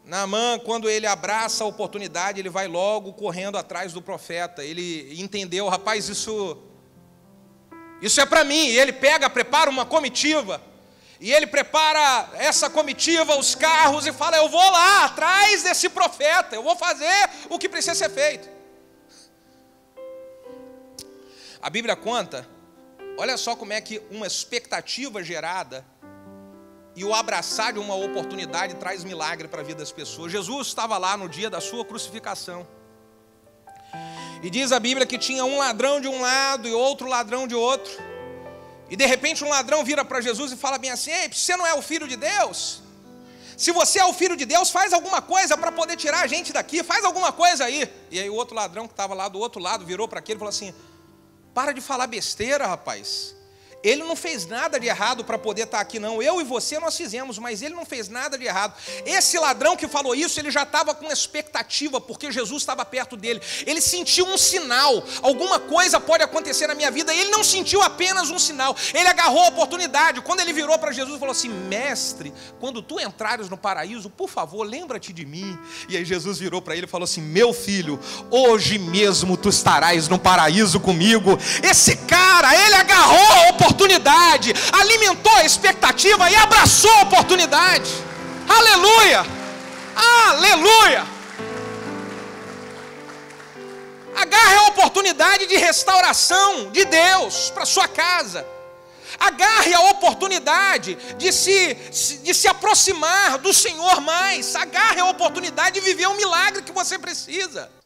Naamã, quando ele abraça a oportunidade, ele vai logo correndo atrás do profeta. Ele entendeu, rapaz, isso é para mim. E ele prepara uma comitiva. E ele prepara essa comitiva, os carros, e fala: eu vou lá atrás desse profeta, eu vou fazer o que precisa ser feito. A Bíblia conta, olha só como é que uma expectativa gerada e o abraçar de uma oportunidade traz milagre para a vida das pessoas. Jesus estava lá no dia da sua crucificação. E diz a Bíblia que tinha um ladrão de um lado e outro ladrão de outro. E de repente um ladrão vira para Jesus e fala bem assim: ei, você não é o Filho de Deus? Se você é o Filho de Deus, faz alguma coisa para poder tirar a gente daqui, faz alguma coisa aí. E aí o outro ladrão que estava lá do outro lado virou para aquele e falou assim: para de falar besteira, rapaz. Ele não fez nada de errado para poder estar aqui não. Eu e você nós fizemos, mas ele não fez nada de errado. Esse ladrão que falou isso, ele já estava com expectativa, porque Jesus estava perto dele. Ele sentiu um sinal, alguma coisa pode acontecer na minha vida. Ele não sentiu apenas um sinal, ele agarrou a oportunidade. Quando ele virou para Jesus e falou assim: mestre, quando tu entrares no paraíso, por favor, lembra-te de mim. E aí Jesus virou para ele e falou assim: meu filho, hoje mesmo tu estarás no paraíso comigo. Esse cara, ele agarrou a oportunidade, alimentou a expectativa e abraçou a oportunidade. Aleluia! Aleluia! Agarre a oportunidade de restauração de Deus para sua casa. Agarre a oportunidade de se aproximar do Senhor mais. Agarre a oportunidade de viver o milagre que você precisa.